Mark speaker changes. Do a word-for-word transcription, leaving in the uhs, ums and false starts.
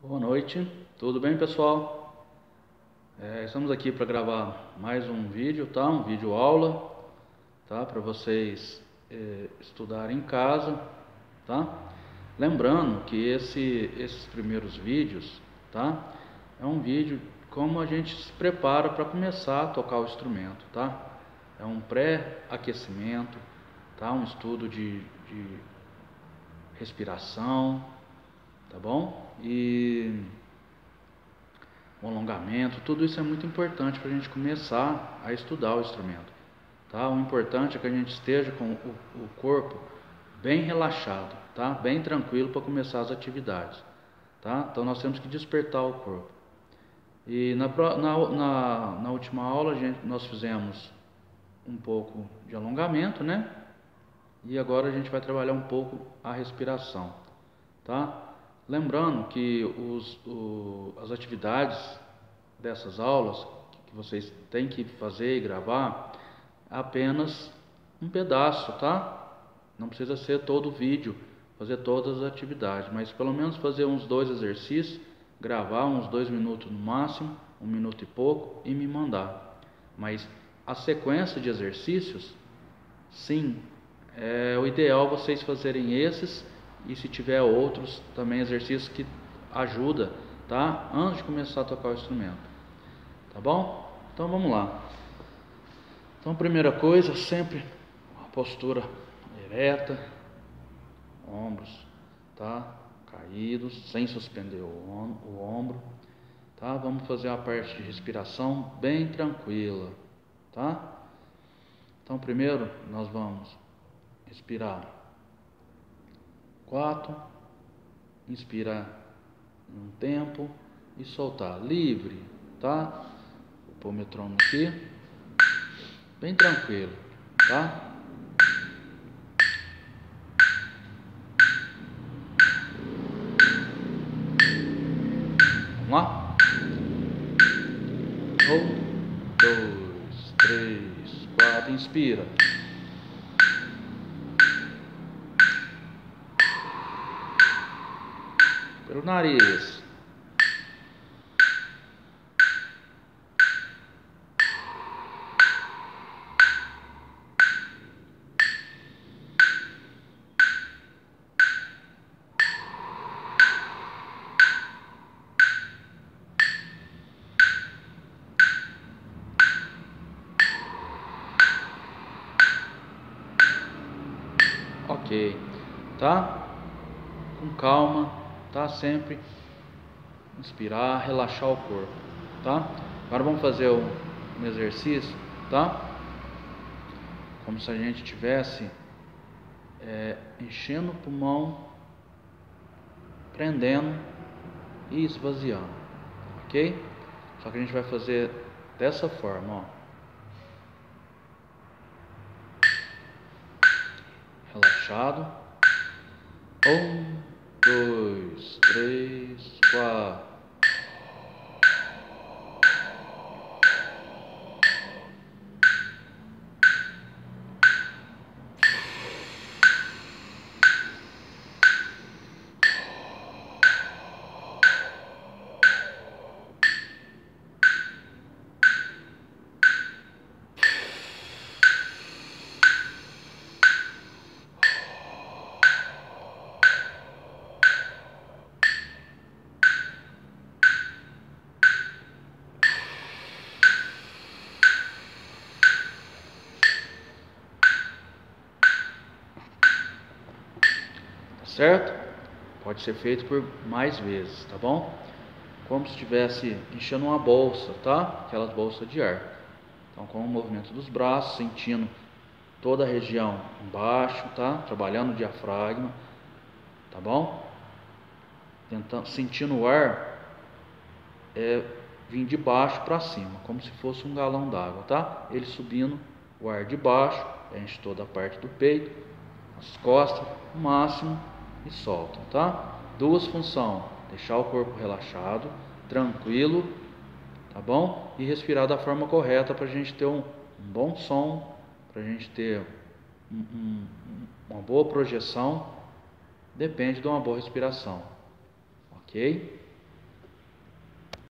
Speaker 1: Boa noite, tudo bem, pessoal? É, estamos aqui para gravar mais um vídeo, tá? Um vídeo aula, tá? Para vocês é, estudarem em casa, tá? Lembrando que esse, esses primeiros vídeos, tá? É um vídeo como a gente se prepara para começar a tocar o instrumento, tá? É um pré-aquecimento, tá? Um estudo de, de respiração, tá bom? E o alongamento, tudo isso é muito importante para a gente começar a estudar o instrumento, tá? O importante é que a gente esteja com o, o corpo bem relaxado, tá? Bem tranquilo para começar as atividades, tá? Então nós temos que despertar o corpo. E na, na, na, na última aula a gente, nós fizemos um pouco de alongamento, né? E agora a gente vai trabalhar um pouco a respiração, tá? Lembrando que os, o, as atividades dessas aulas que vocês têm que fazer e gravar apenas um pedaço, tá? Não precisa ser todo o vídeo, fazer todas as atividades, mas pelo menos fazer uns dois exercícios, gravar uns dois minutos no máximo, um minuto e pouco e me mandar. Mas a sequência de exercícios, sim, é o ideal vocês fazerem esses e se tiver outros também exercícios que ajuda, tá? Antes de começar a tocar o instrumento, tá bom? Então vamos lá. Então, primeira coisa, sempre a postura ereta, ombros, tá? Caídos, sem suspender o, o ombro, tá? Vamos fazer a parte de respiração bem tranquila, tá? Então, primeiro nós vamos respirar quatro, inspirar um tempo e soltar livre, tá? Vou pôr o metrônomo aqui, bem tranquilo, tá? Vamos lá? Um, dois, três, quatro, inspira. Pelo nariz. Ok, tá? Com calma, tá? Sempre inspirar, relaxar o corpo, tá? Agora vamos fazer um, um exercício, tá? Como se a gente tivesse é, enchendo o pulmão, prendendo e esvaziando, ok? Só que a gente vai fazer dessa forma, ó. Relaxado. Um, dois, três, quatro. Certo? Pode ser feito por mais vezes, tá bom? Como se estivesse enchendo uma bolsa, tá? Aquelas bolsas de ar. Então, com o movimento dos braços, sentindo toda a região embaixo, tá? Trabalhando o diafragma, tá bom? Tentando, sentindo o ar é, vir de baixo para cima, como se fosse um galão d'água, tá? Ele subindo o ar de baixo, enche toda a parte do peito, as costas, o máximo e soltam, tá? Duas funções: deixar o corpo relaxado, tranquilo, tá bom? E respirar da forma correta para a gente ter um, um bom som, para a gente ter um, um, uma boa projeção. Depende de uma boa respiração, ok?